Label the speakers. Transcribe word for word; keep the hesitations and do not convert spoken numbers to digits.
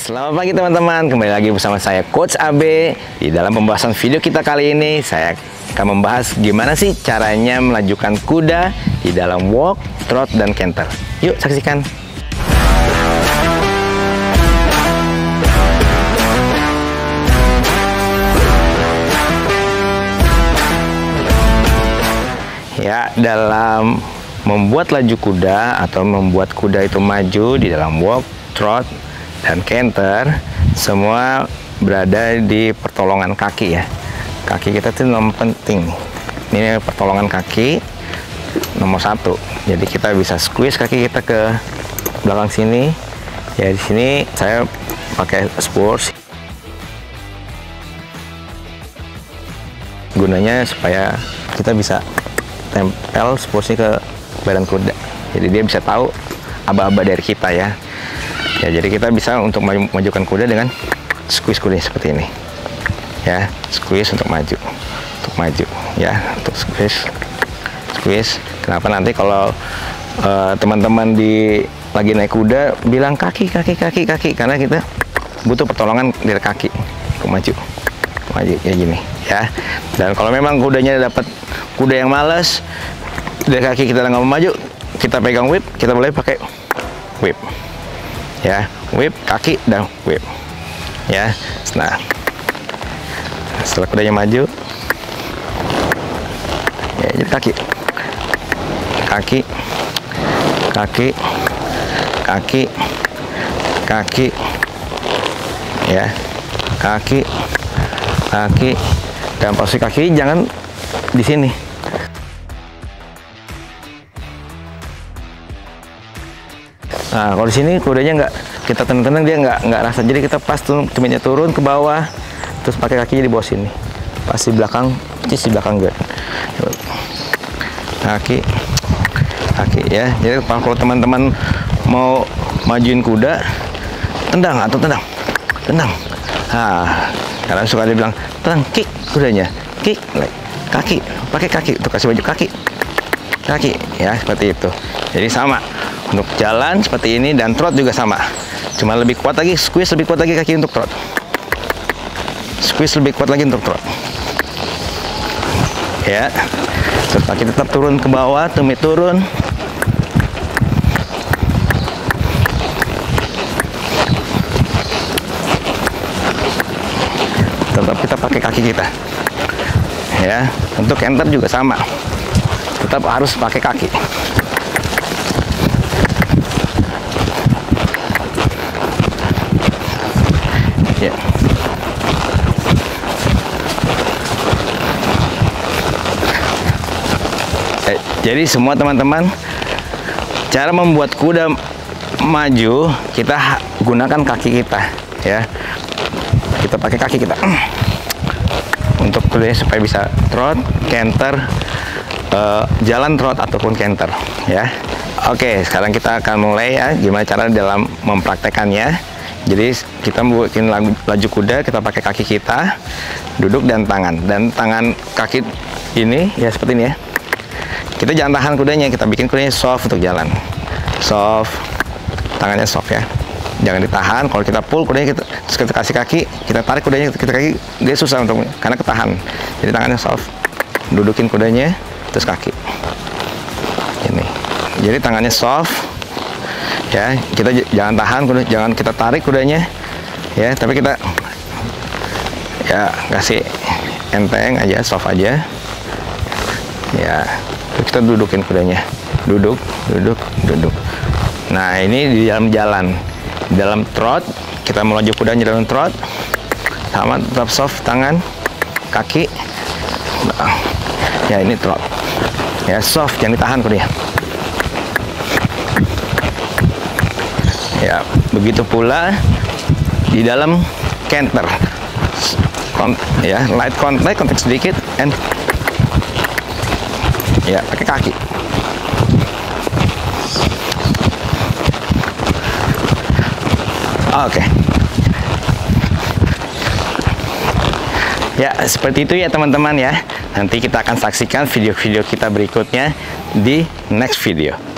Speaker 1: Selamat pagi teman-teman, kembali lagi bersama saya Coach Abe. Di dalam pembahasan video kita kali ini, saya akan membahas gimana sih caranya melajukan kuda di dalam walk, trot, dan canter. Yuk saksikan. Ya, dalam membuat laju kuda atau membuat kuda itu maju di dalam walk, trot, dan canter, semua berada di pertolongan kaki ya. Kaki kita itu nomor penting. Ini pertolongan kaki nomor satu. Jadi kita bisa squeeze kaki kita ke belakang sini. Ya, di sini saya pakai spurs. Gunanya supaya kita bisa tempel spursnya ke badan kuda. Jadi dia bisa tahu aba-aba dari kita ya. Ya, jadi kita bisa untuk maju, majukan kuda dengan squeeze kuda seperti ini. Ya, squeeze untuk maju. Untuk maju ya, untuk squeeze. Squeeze. Kenapa nanti kalau teman-teman uh, di lagi naik kuda bilang kaki kaki kaki kaki karena kita butuh pertolongan dari kaki untuk maju. Maju ya gini ya. Dan kalau memang kudanya dapat kuda yang malas, dari kaki kita nggak mau maju, kita pegang whip, kita boleh pakai whip. Ya, whip kaki dan whip ya. Nah, setelah kudanya maju ya, jadi kaki kaki kaki kaki kaki ya, kaki kaki dan posisi kaki jangan di sini. Nah, kalau di sini kudanya nggak kita tenang-tenang, dia nggak nggak rasa. Jadi kita pas turun, tumitnya turun ke bawah, terus pakai kakinya di bawah sini, pas di belakang, di belakang gue. Kaki, kaki ya. Jadi kalau teman-teman mau majuin kuda, tendang atau tendang, tendang. Nah, karena suka dia bilang tendang, kick kudanya, kick, kaki, pakai kaki, untuk kasih baju kaki, kaki ya, seperti itu. Jadi sama. Untuk jalan seperti ini dan trot juga sama. Cuma lebih kuat lagi, squeeze lebih kuat lagi kaki untuk trot. Squeeze lebih kuat lagi untuk trot. Ya. Terus kaki tetap turun ke bawah, tumit turun. Tetap kita pakai kaki kita. Ya. Untuk canter juga sama. Tetap harus pakai kaki. Ya. Eh, jadi semua teman-teman, cara membuat kuda maju kita gunakan kaki kita ya. Kita pakai kaki kita untuk kudanya supaya bisa trot, canter, uh, jalan trot ataupun canter ya. Oke, sekarang kita akan mulai ya, gimana cara dalam mempraktekannya. Jadi kita bikin laju kuda, kita pakai kaki kita, duduk dan tangan. Dan tangan kaki ini ya seperti ini ya. Kita jangan tahan kudanya, kita bikin kudanya soft untuk jalan. Soft, tangannya soft ya. Jangan ditahan, kalau kita pull kudanya kita, kita kasih kaki, kita tarik kudanya, kita kaki, dia susah untuk, karena ketahan. Jadi tangannya soft. Dudukin kudanya, terus kaki. Ini. Jadi tangannya soft. Ya, kita jangan tahan kuda, jangan kita tarik kudanya ya, tapi kita ya kasih enteng aja, soft aja ya. Terus kita dudukin kudanya, duduk duduk duduk. Nah, ini di dalam jalan, di dalam trot kita melaju kudanya dalam trot sama, tetap soft tangan kaki ya. Ini trot ya, soft, jangan ditahan kudanya. Ya, begitu pula di dalam canter. Kont ya, light contact, kontak sedikit, and ya pakai kaki. Oke. Ya, seperti itu ya teman-teman ya. Nanti kita akan saksikan video-video kita berikutnya di next video.